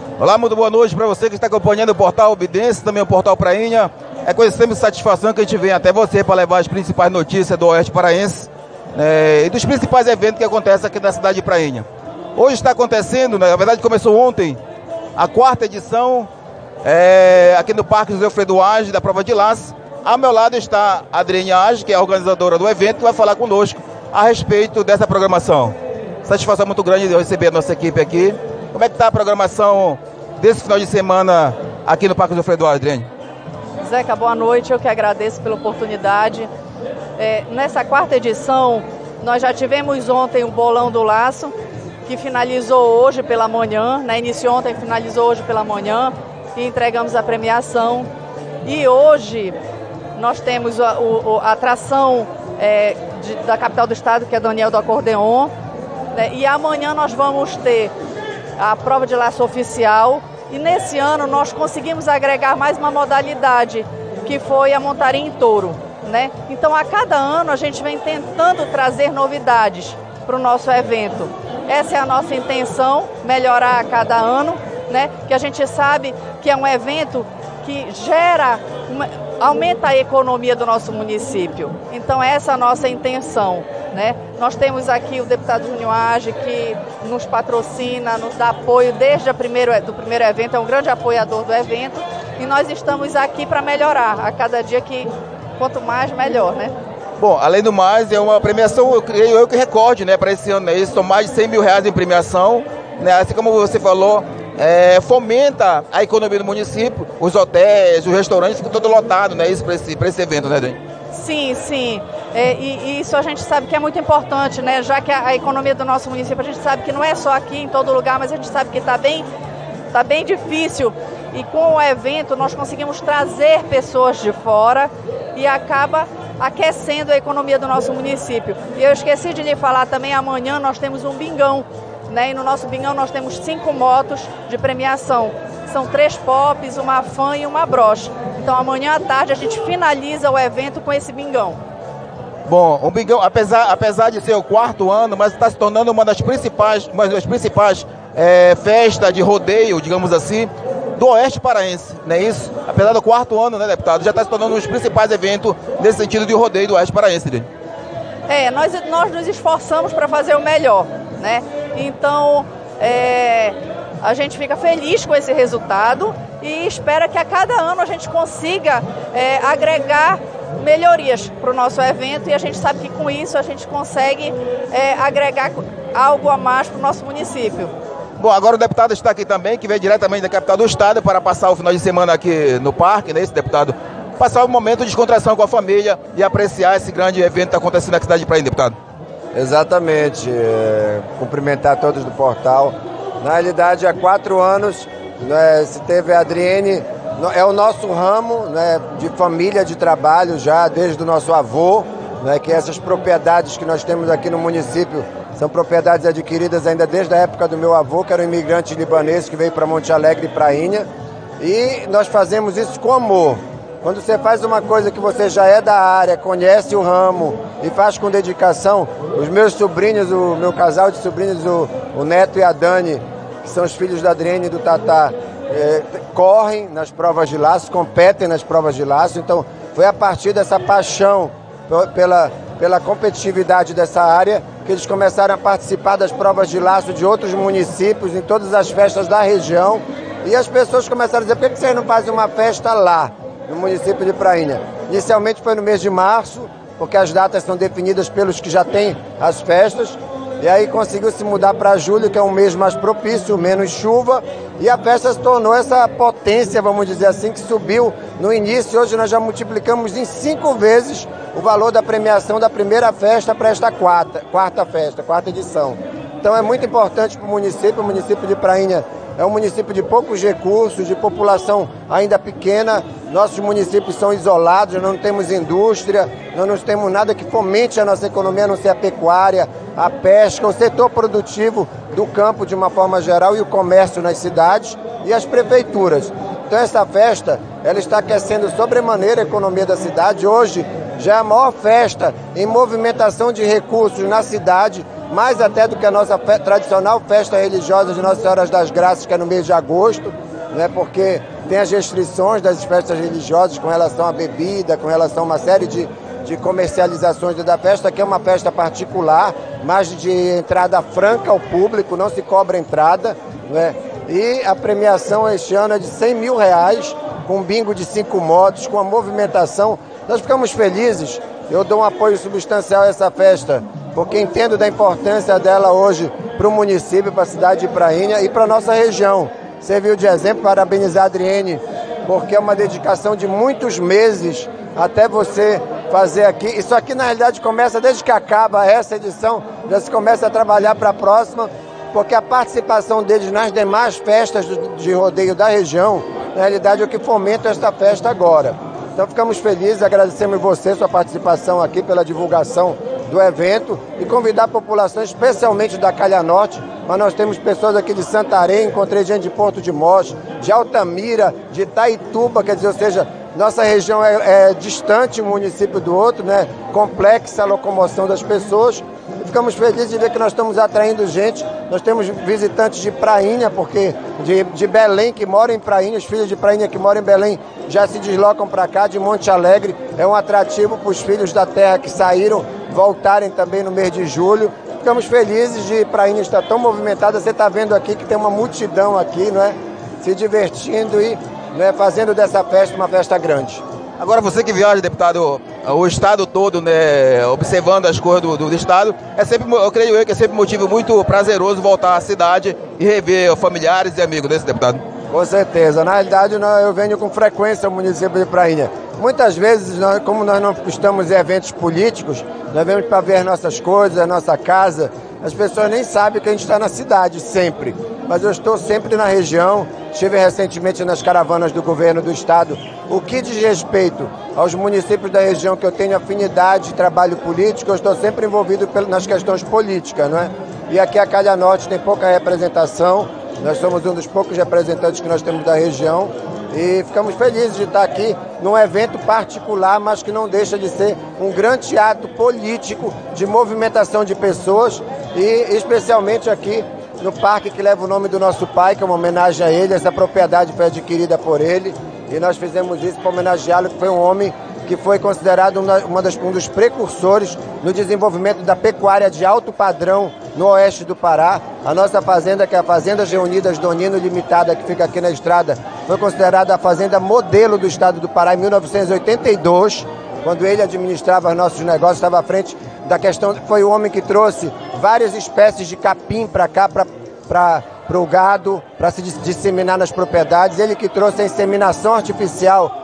Olá, muito boa noite para você que está acompanhando o Portal Obidense, também o Portal Prainha. É com extrema satisfação que a gente vem até você para levar as principais notícias do Oeste Paraense e dos principais eventos que acontecem aqui na cidade de Prainha. Hoje está acontecendo, na verdade começou ontem, a 4ª edição aqui no Parque José Alfredo Age, da prova de laço. Ao meu lado está a Adriene Age, que é a organizadora do evento, que vai falar conosco a respeito dessa programação. Satisfação muito grande de eu receber a nossa equipe aqui. Como é que está a programação desse final de semana aqui no Parque José Alfredo Age, Adriene? Zeca, boa noite, eu que agradeço pela oportunidade. Nessa 4ª edição, nós já tivemos ontem o Bolão do Laço, que finalizou hoje pela manhã, iniciou ontem, finalizou hoje pela manhã, e entregamos a premiação. E hoje nós temos a atração da capital do estado, que é Daniel do Acordeon, e amanhã nós vamos ter a prova de laço oficial, e nesse ano nós conseguimos agregar mais uma modalidade, que foi a montaria em touro, Então a cada ano a gente vem tentando trazer novidades para o nosso evento. Essa é a nossa intenção, melhorar a cada ano, que a gente sabe que é um evento que aumenta a economia do nosso município. Então essa é a nossa intenção. Nós temos aqui o deputado Júnior Age, que nos patrocina, nos dá apoio desde do primeiro evento, é um grande apoiador do evento, e nós estamos aqui para melhorar a cada dia, que quanto mais, melhor, Bom, além do mais, é uma premiação, eu creio que recorde, para esse ano, Isso são mais de R$100 mil em premiação, Assim como você falou, fomenta a economia do município, os hotéis, os restaurantes ficam todos lotados, Isso para esse evento, Adriene? Sim, sim. E isso a gente sabe que é muito importante, Já que a economia do nosso município, a gente sabe que não é só aqui, em todo lugar, mas a gente sabe que está bem difícil. E com o evento nós conseguimos trazer pessoas de fora e acaba aquecendo a economia do nosso município. E eu esqueci de lhe falar também, amanhã nós temos um bingão, E no nosso bingão nós temos 5 motos de premiação. São 3 pops, uma fan e uma broche. Então amanhã à tarde a gente finaliza o evento com esse bingão. Bom, o bingão, apesar de ser o 4º ano, mas está se tornando uma das principais festas de rodeio, digamos assim, do Oeste Paraense, não é isso? Apesar do 4º ano, deputado, já está se tornando um dos principais eventos nesse sentido de rodeio do Oeste Paraense, Adriene. Nós nos esforçamos para fazer o melhor, Então, a gente fica feliz com esse resultado e espera que a cada ano a gente consiga agregar melhorias para o nosso evento, e a gente sabe que com isso a gente consegue agregar algo a mais para o nosso município. Bom, agora o deputado está aqui também, que veio diretamente da capital do estado para passar o final de semana aqui no parque, Esse deputado, passar um momento de descontração com a família e apreciar esse grande evento que está acontecendo na cidade de Prainha, deputado. Exatamente, cumprimentar todos do portal. Na realidade, há 4 anos, se teve a Adriene, é o nosso ramo de família, de trabalho já, desde o nosso avô, que essas propriedades que nós temos aqui no município são propriedades adquiridas ainda desde a época do meu avô, que era um imigrante libanês que veio para Monte Alegre e Prainha, e nós fazemos isso com amor. Quando você faz uma coisa que você já é da área, conhece o ramo e faz com dedicação, os meus sobrinhos, o meu casal de sobrinhos, o Neto e a Dani, que são os filhos da Adriene e do Tatá, correm nas provas de laço, competem nas provas de laço. Então foi a partir dessa paixão pela competitividade dessa área que eles começaram a participar das provas de laço de outros municípios, em todas as festas da região, e as pessoas começaram a dizer: por que vocês não fazem uma festa lá, no município de Prainha? Inicialmente foi no mês de março, porque as datas são definidas pelos que já têm as festas, e aí conseguiu se mudar para julho, que é um mês mais propício, menos chuva, e a festa se tornou essa potência, vamos dizer assim, que subiu no início. Hoje nós já multiplicamos em 5 vezes o valor da premiação da primeira festa para esta quarta edição. Então é muito importante para o município de Prainha é um município de poucos recursos, de população ainda pequena. Nossos municípios são isolados, nós não temos indústria, nós não temos nada que fomente a nossa economia, a não ser a pecuária, a pesca, o setor produtivo do campo de uma forma geral e o comércio nas cidades e as prefeituras. Então essa festa, ela está aquecendo sobremaneira a economia da cidade. Hoje já é a maior festa em movimentação de recursos na cidade mais até do que a nossa tradicional festa religiosa de Nossa Senhora das Graças, que é no mês de agosto, né, porque tem as restrições das festas religiosas com relação à bebida, com relação a uma série de comercializações da festa, que é uma festa particular, mas de entrada franca ao público, não se cobra entrada, né? E a premiação este ano é de R$100 mil, com bingo de 5 motos, com a movimentação. Nós ficamos felizes, eu dou um apoio substancial a essa festa, porque entendo da importância dela hoje para o município, para a cidade de Prainha e para a nossa região. Serviu de exemplo, parabenizar a Adriene, porque é uma dedicação de muitos meses até você fazer aqui. Isso aqui, na realidade, começa desde que acaba essa edição, já se começa a trabalhar para a próxima, porque a participação deles nas demais festas de rodeio da região, na realidade, é o que fomenta esta festa agora. Então, ficamos felizes, agradecemos você, sua participação aqui, pela divulgação do evento e convidar a população, especialmente da Calha Norte, mas nós temos pessoas aqui de Santarém, encontrei gente de Porto de Mós, de Altamira, de Itaituba, quer dizer, ou seja, nossa região é distante um município do outro, né? Complexa a locomoção das pessoas. E ficamos felizes de ver que nós estamos atraindo gente. Nós temos visitantes de Prainha, porque de Belém, que moram em Prainha, os filhos de Prainha que moram em Belém já se deslocam para cá, de Monte Alegre. É um atrativo para os filhos da terra que saíram voltarem também no mês de julho. Ficamos felizes de Prainha estar tão movimentada. Você está vendo aqui que tem uma multidão aqui, não é? Se divertindo e fazendo dessa festa uma festa grande. Agora você que viaja, deputado, o estado todo, né, observando as coisas do estado, eu creio que é sempre um motivo muito prazeroso voltar à cidade e rever familiares e amigos desse deputado. Com certeza. Na realidade, eu venho com frequência ao município de Prainha. Muitas vezes, como nós não estamos em eventos políticos, nós vemos para ver nossas coisas, a nossa casa. As pessoas nem sabem que a gente está na cidade, sempre. Mas eu estou sempre na região, estive recentemente nas caravanas do governo do estado. O que diz respeito aos municípios da região que eu tenho afinidade de trabalho político, eu estou sempre envolvido nas questões políticas, não é? E aqui a Calha Norte tem pouca representação, nós somos um dos poucos representantes que nós temos da região e ficamos felizes de estar aqui num evento particular, mas que não deixa de ser um grande ato político de movimentação de pessoas e especialmente aqui no parque que leva o nome do nosso pai, que é uma homenagem a ele. Essa propriedade foi adquirida por ele e nós fizemos isso para homenageá-lo, que foi um homem que foi considerado um dos precursores no desenvolvimento da pecuária de alto padrão no oeste do Pará. A nossa fazenda, que é a Fazenda Reunidas Donino Limitada, que fica aqui na estrada, foi considerada a fazenda modelo do estado do Pará em 1982, quando ele administrava os nossos negócios, estava à frente da questão. Foi o homem que trouxe várias espécies de capim para cá, para o gado, para se disseminar nas propriedades. Ele que trouxe a inseminação artificial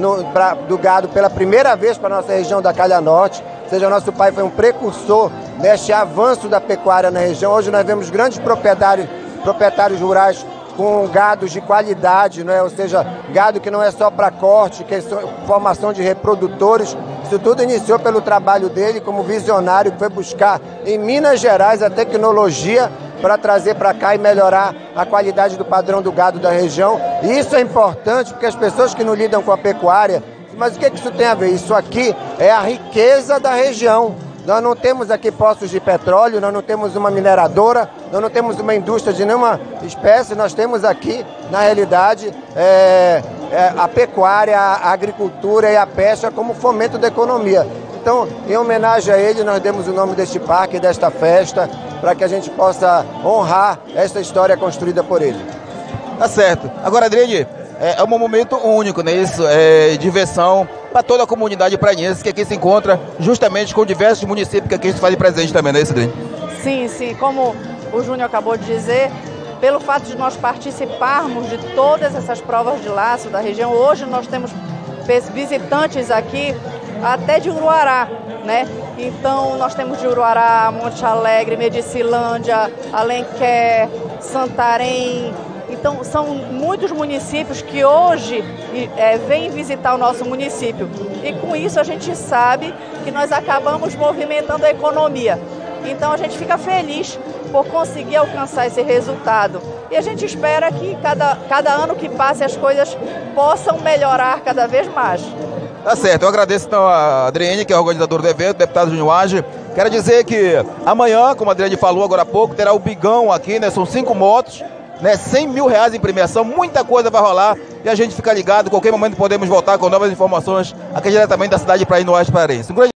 do gado pela primeira vez para a nossa região da Calha Norte. Ou seja, nosso pai foi um precursor neste avanço da pecuária na região. Hoje nós vemos grandes proprietários rurais com gados de qualidade, não é? Ou seja, gado que não é só para corte, que é formação de reprodutores. Isso tudo iniciou pelo trabalho dele como visionário, que foi buscar em Minas Gerais a tecnologia para trazer para cá e melhorar a qualidade do padrão do gado da região. E isso é importante porque as pessoas que não lidam com a pecuária, mas o que isso tem a ver? Isso aqui é a riqueza da região. Nós não temos aqui poços de petróleo, nós não temos uma mineradora, nós não temos uma indústria de nenhuma espécie, nós temos aqui, na realidade, a pecuária, a agricultura e a pesca como fomento da economia. Então, em homenagem a ele, nós demos o nome deste parque, desta festa, para que a gente possa honrar essa história construída por ele. Tá certo. Agora, Adriene, é um momento único, né? Isso é diversão para toda a comunidade prainhense que aqui se encontra, justamente com diversos municípios que aqui se fazem presente também, não é isso, Adriene? Sim, sim. Como o Júnior acabou de dizer, pelo fato de nós participarmos de todas essas provas de laço da região, hoje nós temos visitantes aqui até de Uruará, né? Então nós temos de Uruará, Monte Alegre, Medicilândia, Alenquer, Santarém. Então são muitos municípios que hoje vêm visitar o nosso município. E com isso a gente sabe que nós acabamos movimentando a economia. Então a gente fica feliz por conseguir alcançar esse resultado. E a gente espera que cada ano que passe as coisas possam melhorar cada vez mais. Tá certo, eu agradeço então a Adriene, que é a organizadora do evento, deputado Júnior Age. Quero dizer que amanhã, como a Adriene falou agora há pouco, terá o Bigão aqui, né? São 5 motos, né? R$100 mil em premiação, muita coisa vai rolar e a gente fica ligado, qualquer momento podemos voltar com novas informações aqui diretamente da cidade de Prainha, no Oeste Paraense.